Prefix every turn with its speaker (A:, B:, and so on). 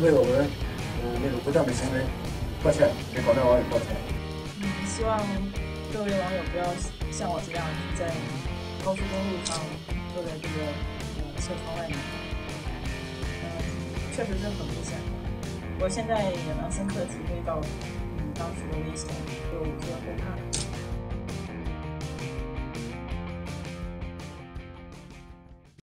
A: 为我们那种不当的行为道歉，给广大网友道歉。
B: 希望各位网友不要像我这样在高速公路上坐在这个车窗外面。确实是很危险的。我现在也能深刻体会到当时的危险，有些后怕。